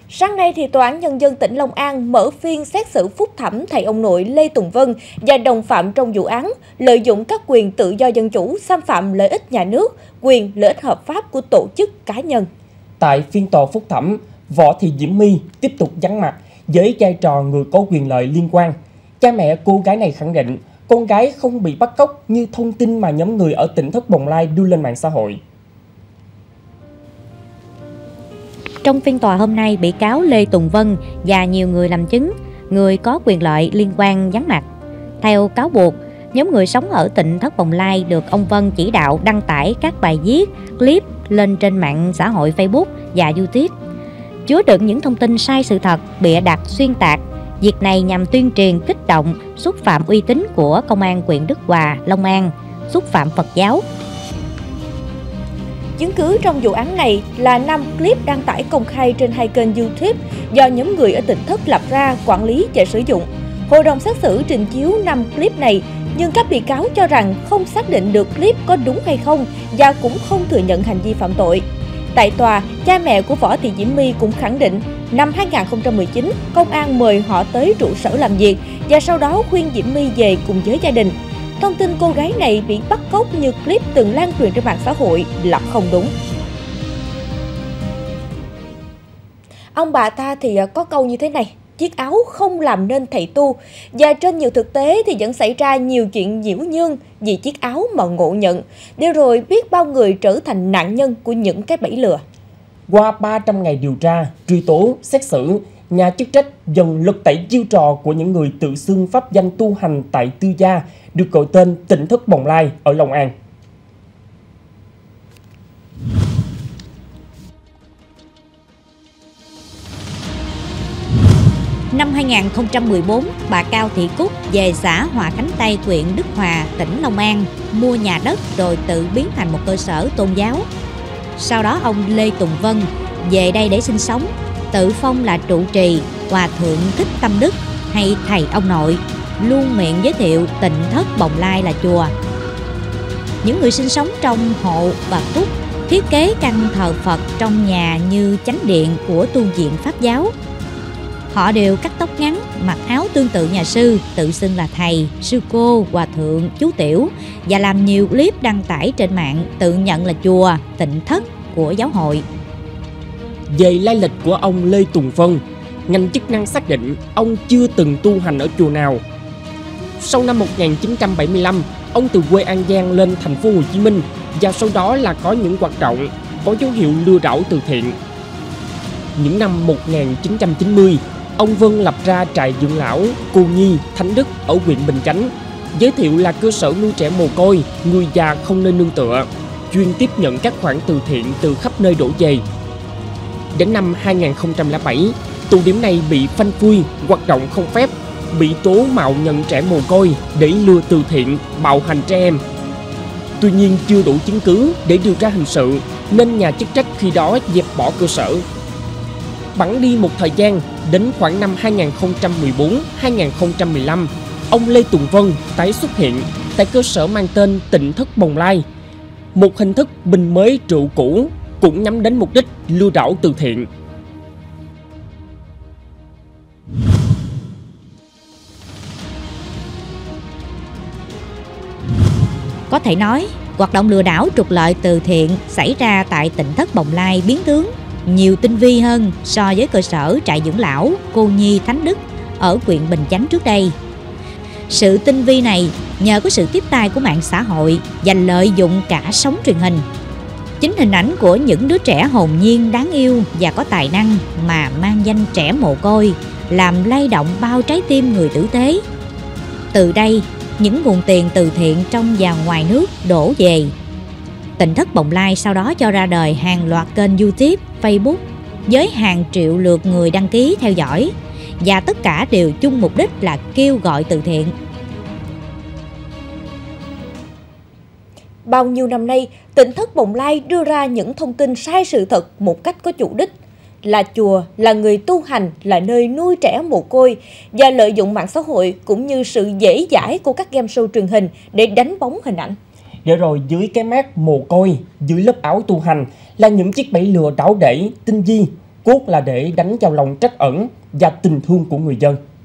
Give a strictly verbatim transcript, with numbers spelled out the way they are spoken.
Sáng nay, thì Tòa án Nhân dân tỉnh Long An mở phiên xét xử phúc thẩm thầy ông nội Lê Tùng Vân và đồng phạm trong vụ án lợi dụng các quyền tự do dân chủ, xâm phạm lợi ích nhà nước, quyền lợi ích hợp pháp của tổ chức cá nhân. Tại phiên tòa phúc thẩm, Võ Thị Diễm My tiếp tục vắng mặt với vai trò người có quyền lợi liên quan. Cha mẹ cô gái này khẳng định con gái không bị bắt cóc như thông tin mà nhóm người ở tỉnh Thất Bồng Lai đưa lên mạng xã hội. Trong phiên tòa hôm nay, bị cáo Lê Tùng Vân và nhiều người làm chứng, người có quyền lợi liên quan vắng mặt. Theo cáo buộc, nhóm người sống ở tỉnh Thất Bồng Lai được ông Vân chỉ đạo đăng tải các bài viết, clip lên trên mạng xã hội Facebook và YouTube, chứa đựng những thông tin sai sự thật, bịa đặt, xuyên tạc. Việc này nhằm tuyên truyền, kích động, xúc phạm uy tín của Công an huyện Đức Hòa, Long An, xúc phạm Phật giáo. Chứng cứ trong vụ án này là năm clip đăng tải công khai trên hai kênh YouTube do nhóm người ở tỉnh Thất lập ra, quản lý và sử dụng. Hội đồng xét xử trình chiếu năm clip này, nhưng các bị cáo cho rằng không xác định được clip có đúng hay không và cũng không thừa nhận hành vi phạm tội. Tại tòa, cha mẹ của Võ Thị Diễm My cũng khẳng định năm hai nghìn không trăm mười chín, công an mời họ tới trụ sở làm việc và sau đó khuyên Diễm My về cùng với gia đình. Thông tin cô gái này bị bắt cóc như clip từng lan truyền trên mạng xã hội là không đúng. Ông bà ta thì có câu như thế này: chiếc áo không làm nên thầy tu. Và trên nhiều thực tế thì vẫn xảy ra nhiều chuyện nhiễu nhương vì chiếc áo mà ngộ nhận, để rồi biết bao người trở thành nạn nhân của những cái bẫy lừa. Qua ba trăm ngày điều tra, truy tố, xét xử, nhà chức trách dần lật tẩy chiêu trò của những người tự xưng pháp danh tu hành tại Tư Gia, được gọi tên tỉnh Thất Bồng Lai ở Long An. Năm hai nghìn không trăm mười bốn, bà Cao Thị Cúc về xã Hòa Khánh Tây, huyện Đức Hòa, tỉnh Long An, mua nhà đất rồi tự biến thành một cơ sở tôn giáo. Sau đó ông Lê Tùng Vân về đây để sinh sống, tự phong là trụ trì, Hòa Thượng Thích Tâm Đức hay thầy ông nội, luôn miệng giới thiệu tỉnh Thất Bồng Lai là chùa. Những người sinh sống trong hộ bà Cúc thiết kế căn thờ Phật trong nhà như chánh điện của tu viện Pháp giáo. Họ đều cắt tóc ngắn, mặc áo tương tự nhà sư, tự xưng là thầy, sư cô, hòa thượng, chú tiểu và làm nhiều clip đăng tải trên mạng tự nhận là chùa, Tịnh Thất của giáo hội. Về lai lịch của ông Lê Tùng Vân, ngành chức năng xác định ông chưa từng tu hành ở chùa nào. Sau năm một nghìn chín trăm bảy mươi lăm, ông từ quê An Giang lên thành phố Hồ Chí Minh và sau đó là có những hoạt động có dấu hiệu lừa đảo từ thiện. Những năm một nghìn chín trăm chín mươi, ông Vân lập ra trại dưỡng lão Cô Nhi Thánh Đức ở huyện Bình Chánh, giới thiệu là cơ sở nuôi trẻ mồ côi, người già không nơi nương tựa, chuyên tiếp nhận các khoản từ thiện từ khắp nơi đổ về. Đến năm hai nghìn không trăm lẻ bảy, tụ điểm này bị phanh phui, hoạt động không phép, bị tố mạo nhận trẻ mồ côi để lừa từ thiện, bạo hành trẻ em. Tuy nhiên chưa đủ chứng cứ để điều tra hình sự nên nhà chức trách khi đó dẹp bỏ cơ sở. Bẵng đi một thời gian, đến khoảng năm hai nghìn không trăm mười bốn đến hai nghìn không trăm mười lăm, ông Lê Tùng Vân tái xuất hiện tại cơ sở mang tên Tỉnh Thất Bồng Lai. Một hình thức bình mới rượu cũ, cũng nhắm đến mục đích lừa đảo từ thiện. Có thể nói, hoạt động lừa đảo trục lợi từ thiện xảy ra tại Tỉnh Thất Bồng Lai biến tướng nhiều tinh vi hơn so với cơ sở trại dưỡng lão Cô Nhi Thánh Đức ở huyện Bình Chánh trước đây. Sự tinh vi này nhờ có sự tiếp tay của mạng xã hội và lợi dụng cả sóng truyền hình. Chính hình ảnh của những đứa trẻ hồn nhiên, đáng yêu và có tài năng mà mang danh trẻ mồ côi làm lay động bao trái tim người tử tế. Từ đây, những nguồn tiền từ thiện trong và ngoài nước đổ về. Tỉnh Thất Bồng Lai sau đó cho ra đời hàng loạt kênh YouTube, Facebook với hàng triệu lượt người đăng ký theo dõi, và tất cả đều chung mục đích là kêu gọi từ thiện. Bao nhiêu năm nay, Tỉnh Thất Bồng Lai đưa ra những thông tin sai sự thật một cách có chủ đích, là chùa, là người tu hành, là nơi nuôi trẻ mồ côi, và lợi dụng mạng xã hội cũng như sự dễ dãi của các game show truyền hình để đánh bóng hình ảnh. Để rồi dưới cái mác mồ côi, dưới lớp áo tu hành là những chiếc bẫy lừa đảo đẩy, tinh vi, cốt là để đánh vào lòng trắc ẩn và tình thương của người dân.